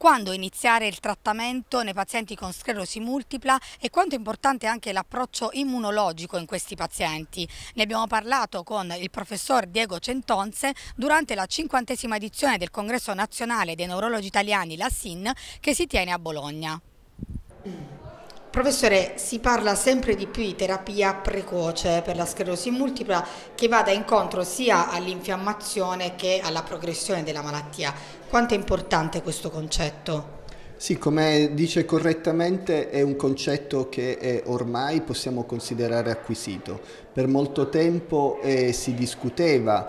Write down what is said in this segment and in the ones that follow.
quando iniziare il trattamento nei pazienti con sclerosi multipla e quanto è importante anche l'approccio immunologico in questi pazienti. Ne abbiamo parlato con il professor Diego Centonze durante la 50ª edizione del Congresso Nazionale dei Neurologi Italiani, la SIN, che si tiene a Bologna. Professore, si parla sempre di più di terapia precoce per la sclerosi multipla che vada incontro sia all'infiammazione che alla progressione della malattia. Quanto è importante questo concetto? Sì, come dice correttamente, è un concetto che ormai possiamo considerare acquisito. Per molto tempo si discuteva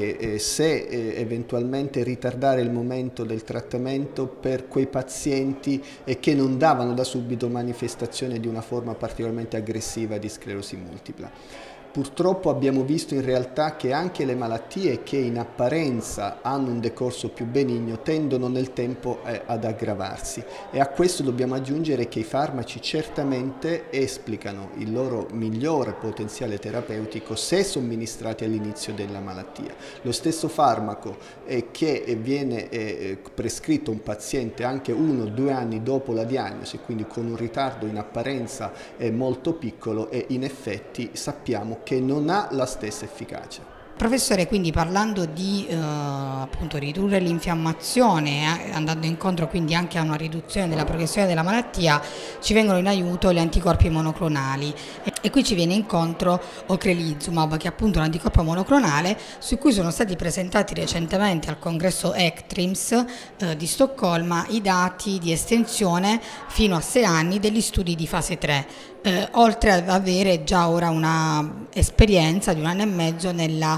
se eventualmente ritardare il momento del trattamento per quei pazienti che non davano da subito manifestazione di una forma particolarmente aggressiva di sclerosi multipla. Purtroppo abbiamo visto in realtà che anche le malattie che in apparenza hanno un decorso più benigno tendono nel tempo ad aggravarsi, e a questo dobbiamo aggiungere che i farmaci certamente esplicano il loro migliore potenziale terapeutico se somministrati all'inizio della malattia. Lo stesso farmaco che viene prescritto a un paziente anche 1 o 2 anni dopo la diagnosi, quindi con un ritardo in apparenza molto piccolo, e in effetti sappiamo che non ha la stessa efficacia. Professore, quindi parlando di appunto ridurre l'infiammazione, andando incontro quindi anche a una riduzione della progressione della malattia, ci vengono in aiuto gli anticorpi monoclonali e qui ci viene incontro Ocrelizumab, che è appunto un anticorpo monoclonale su cui sono stati presentati recentemente al congresso ECTRIMS di Stoccolma i dati di estensione fino a 6 anni degli studi di fase 3. Oltre ad avere già ora una esperienza di 1 anno e mezzo nella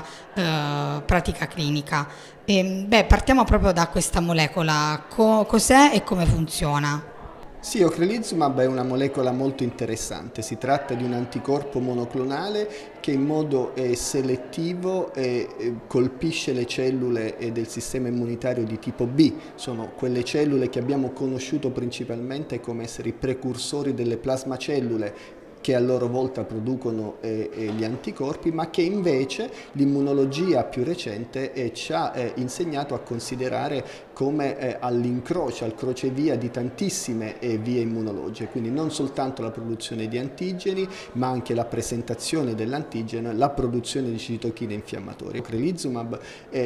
pratica clinica. Partiamo proprio da questa molecola, cos'è e come funziona? Sì, Ocrelizumab è una molecola molto interessante. Si tratta di un anticorpo monoclonale che in modo selettivo colpisce le cellule del sistema immunitario di tipo B. Sono quelle cellule che abbiamo conosciuto principalmente come essere i precursori delle plasmacellule, che a loro volta producono gli anticorpi, ma che invece l'immunologia più recente ci ha insegnato a considerare come all'incrocio, al crocevia di tantissime vie immunologiche, quindi non soltanto la produzione di antigeni, ma anche la presentazione dell'antigeno e la produzione di citochine infiammatorie. Ocrelizumab,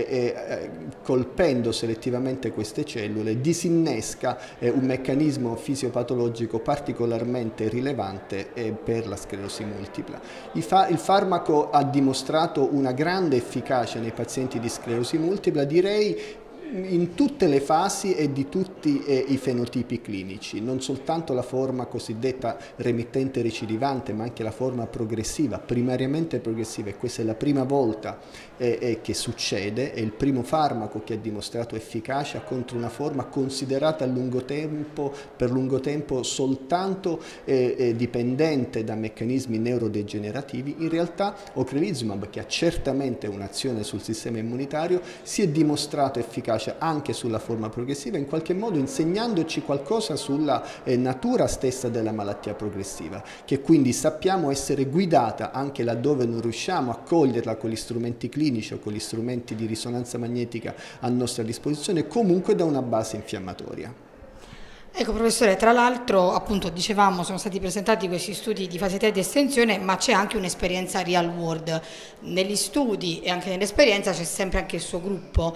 colpendo selettivamente queste cellule, disinnesca un meccanismo fisiopatologico particolarmente rilevante per la sclerosi multipla. Il farmaco ha dimostrato una grande efficacia nei pazienti di sclerosi multipla, direi in tutte le fasi e di tutti i fenotipi clinici, non soltanto la forma cosiddetta remittente recidivante, ma anche la forma progressiva, primariamente progressiva, e questa è la prima volta che succede, è il primo farmaco che ha dimostrato efficacia contro una forma considerata per lungo tempo soltanto dipendente da meccanismi neurodegenerativi. In realtà Ocrelizumab, che ha certamente un'azione sul sistema immunitario, si è dimostrato efficace anche sulla forma progressiva, in qualche modo insegnandoci qualcosa sulla natura stessa della malattia progressiva, che quindi sappiamo essere guidata anche laddove non riusciamo a coglierla con gli strumenti clinici o con gli strumenti di risonanza magnetica a nostra disposizione, comunque da una base infiammatoria. Ecco professore, tra l'altro appunto dicevamo sono stati presentati questi studi di fase 3 di estensione, ma c'è anche un'esperienza real world. Negli studi e anche nell'esperienza c'è sempre anche il suo gruppo.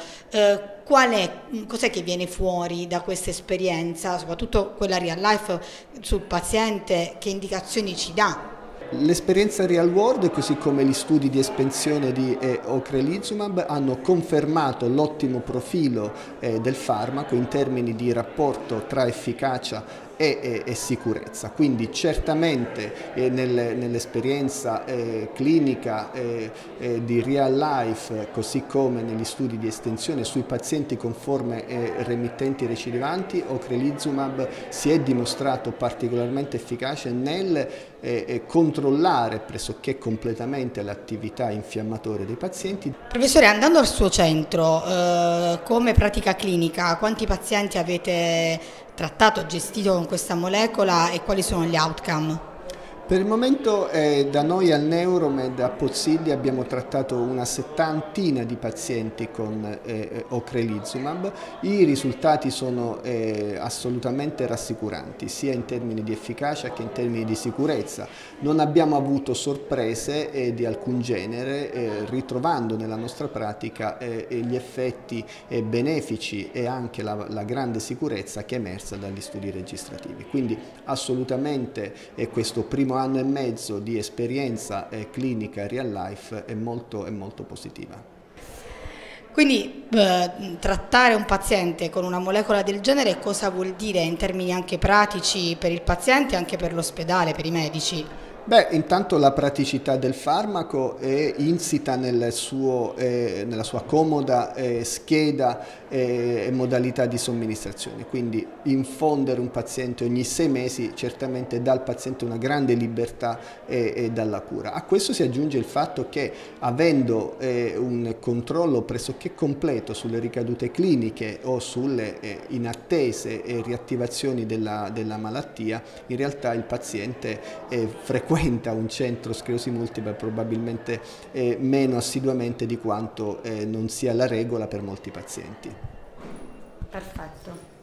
Cos'è che viene fuori da questa esperienza, soprattutto quella real life sul paziente, che indicazioni ci dà? L'esperienza real world, così come gli studi di espansione di Ocrelizumab, hanno confermato l'ottimo profilo del farmaco in termini di rapporto tra efficacia e sicurezza. Quindi certamente nell'esperienza clinica di real life, così come negli studi di estensione sui pazienti con forme remittenti recidivanti, Ocrelizumab si è dimostrato particolarmente efficace nel controllare pressoché completamente l'attività infiammatoria dei pazienti. Professore, andando al suo centro, come pratica clinica, quanti pazienti avete trattato, gestito con questa molecola e quali sono gli outcome? Per il momento da noi al Neuromed a Pozzilli abbiamo trattato una settantina di pazienti con ocrelizumab. I risultati sono assolutamente rassicuranti, sia in termini di efficacia che in termini di sicurezza. Non abbiamo avuto sorprese di alcun genere, ritrovando nella nostra pratica gli effetti benefici e anche la grande sicurezza che è emersa dagli studi registrativi. Quindi assolutamente questo primo anno e mezzo di esperienza clinica real life è molto positiva. Quindi trattare un paziente con una molecola del genere cosa vuol dire in termini anche pratici per il paziente e anche per l'ospedale, per i medici? Beh, intanto la praticità del farmaco è insita nella sua comoda scheda e modalità di somministrazione, quindi infondere un paziente ogni 6 mesi certamente dà al paziente una grande libertà dalla cura. A questo si aggiunge il fatto che avendo un controllo pressoché completo sulle ricadute cliniche o sulle inattese riattivazioni della malattia, in realtà il paziente frequenta un centro sclerosi multipla probabilmente meno assiduamente di quanto non sia la regola per molti pazienti. Perfetto.